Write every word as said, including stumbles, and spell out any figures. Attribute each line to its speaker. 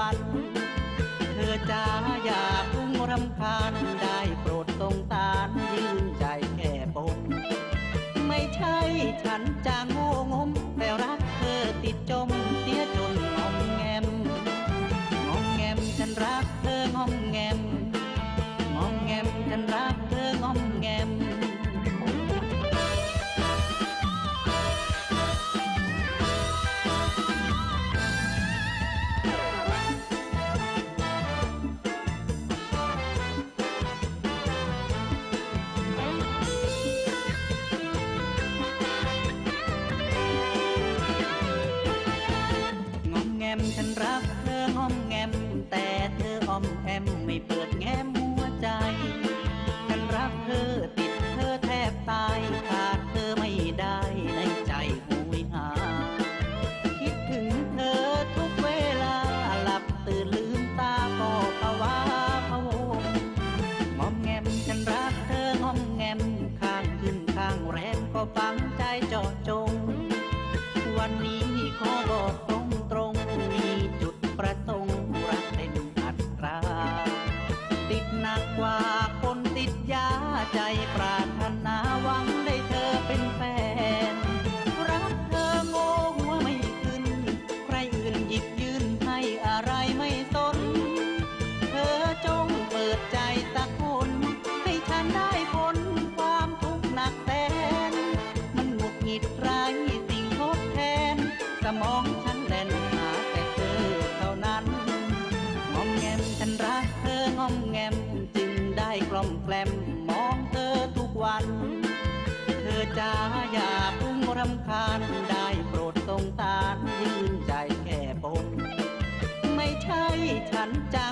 Speaker 1: วันเธอจ้าอย่าเพิ่งรำคาญได้โปรดสงสารยืนใจแค่ปนไม่ใช่ฉันจะโง่งมแต่รักเธอติดจมเสียจนงอมแงมงอมแงมฉันรักเธองอมแงมงอมแงมฉันรักเธองอมแงมฉันรักเธองอมแงมแต่เธออ้อมแอมไม่เปิดแง้มหัวใจฉันรักเธอติดเธอแทบตายขาดเธอไม่ได้ในใจหุยหาคิดถึงเธอทุกเวลาหลับตื่นลืมตาก็ภาวะพะวงงอมแงมฉันรักเธองอมแงมข้างขึ้นข้างแรมก็ฝังใจเจาะจงวันนี้ขอบอกตรงตรงมีจุดประสงค์รักเต็มอัตราติดหนักกว่าคนติดยาใจปรารถนาหวังได้เธอเป็นแฟนรักเธอโง่หัวไม่ขึ้นใครอื่นหยิบยืนให้อะไรไม่สนเธอจงเปิดใจสักคนให้ฉันได้พ้นความทุกข์หนักแสนมันหงุดหงิดไร้สิ่งทดแทนสมองฉันแล่นหาแต่เธอเท่านั้นงอมแงมฉันรักเธองอมแงมจึงได้กล่อมแกล้มมองเธอทุกวันเธอจ้าอย่าเพิ่งรำคาญได้โปรดสงสารยืนใจแค่ปนไม่ใช่ฉันจะ